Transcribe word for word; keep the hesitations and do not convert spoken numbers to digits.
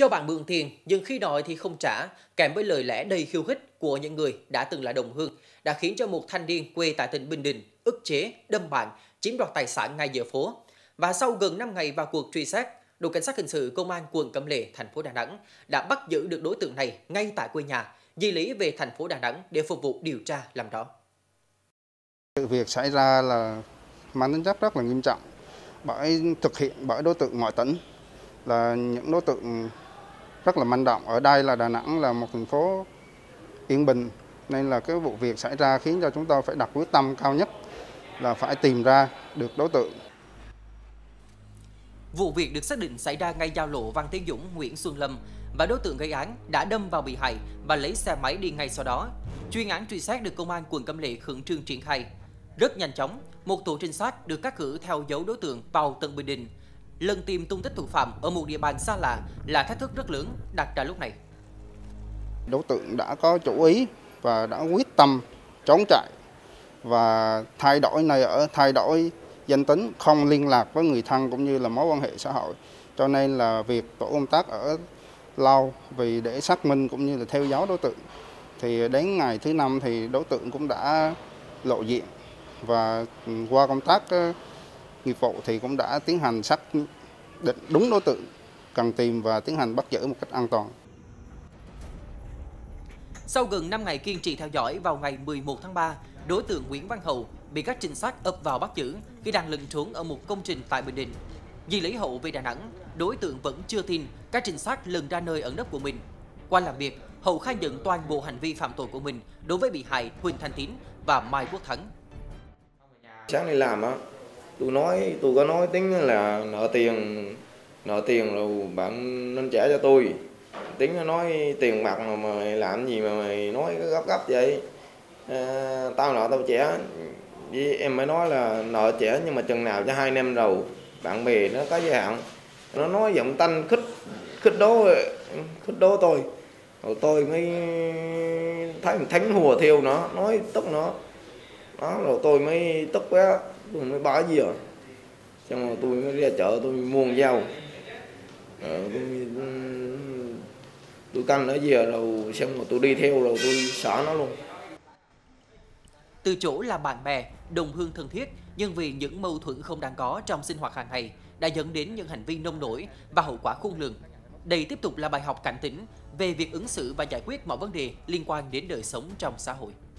Cho bạn mượn tiền nhưng khi đòi thì không trả, kèm với lời lẽ đầy khiêu khích của những người đã từng là đồng hương đã khiến cho một thanh niên quê tại tỉnh Bình Định ức chế, đâm bạn, chiếm đoạt tài sản ngay giữa phố. Và sau gần năm ngày vào cuộc truy xét, đội cảnh sát hình sự công an quận Cẩm Lệ, thành phố Đà Nẵng đã bắt giữ được đối tượng này ngay tại quê nhà, di lý về thành phố Đà Nẵng để phục vụ điều tra làm rõ. Sự việc xảy ra là mang tính chất rất là nghiêm trọng, bởi thực hiện bởi đối tượng ngoại tỉnh, là những đối tượng rất là manh động. Ở đây là Đà Nẵng là một thành phố yên bình, nên là cái vụ việc xảy ra khiến cho chúng tôi phải đặt quyết tâm cao nhất là phải tìm ra được đối tượng. Vụ việc được xác định xảy ra ngay giao lộ Văn Tiến Dũng, Nguyễn Xuân Lâm và đối tượng gây án đã đâm vào bị hại và lấy xe máy đi ngay sau đó. Chuyên án truy xét được công an quận Cẩm Lệ khẩn trương triển khai. Rất nhanh chóng, một tổ trinh sát được cắt cử theo dấu đối tượng vào tận Bình Định. Lần tìm tung tích thủ phạm ở một địa bàn xa lạ là thách thức rất lớn đặt ra lúc này. Đối tượng đã có chủ ý và đã quyết tâm trốn chạy và thay đổi nơi ở, thay đổi danh tính, không liên lạc với người thân cũng như là mối quan hệ xã hội. Cho nên là việc tổ công tác ở lâu vì để xác minh cũng như là theo dấu đối tượng. Thì đến ngày thứ năm thì đối tượng cũng đã lộ diện, và qua công tác nghiệp vụ thì cũng đã tiến hành xác định đúng đối tượng cần tìm và tiến hành bắt giữ một cách an toàn. Sau gần năm ngày kiên trì theo dõi, vào ngày mười một tháng ba, đối tượng Nguyễn Văn Hậu bị các trinh sát ập vào bắt giữ khi đang lẩn trốn ở một công trình tại Bình Định. Di lý Hậu về Đà Nẵng, đối tượng vẫn chưa tin các trinh sát lần ra nơi ẩn nấp của mình. Qua làm việc, Hậu khai nhận toàn bộ hành vi phạm tội của mình đối với bị hại Huỳnh Thanh Tín và Mai Quốc Thắng. Sáng đi làm á, tôi nói tôi có nói Tín là nợ tiền, nợ tiền rồi bạn nên trả cho tôi. Tín nó nói tiền mặt mà mày làm gì mà mày nói gấp gấp vậy? À, tao nợ tao trả, với em mới nói là nợ trả nhưng mà chừng nào cho hai năm rồi, bạn bè nó có giới hạn. Nó nói giọng tanh khích khích đố khích đố tôi, rồi tôi mới thấy mình thánh hùa theo nó, nói tức nó. Đó, rồi tôi mới tức quá, tôi mới bỏ gì rồi. Xong rồi tôi mới ra chợ tôi mua dao. Rồi tôi, tôi canh ở dìa rồi xong rồi tôi đi theo rồi tôi xả nó luôn. Từ chỗ là bạn bè, đồng hương thân thiết, nhưng vì những mâu thuẫn không đáng có trong sinh hoạt hàng ngày đã dẫn đến những hành vi nông nổi và hậu quả khôn lường. Đây tiếp tục là bài học cảnh tỉnh về việc ứng xử và giải quyết mọi vấn đề liên quan đến đời sống trong xã hội.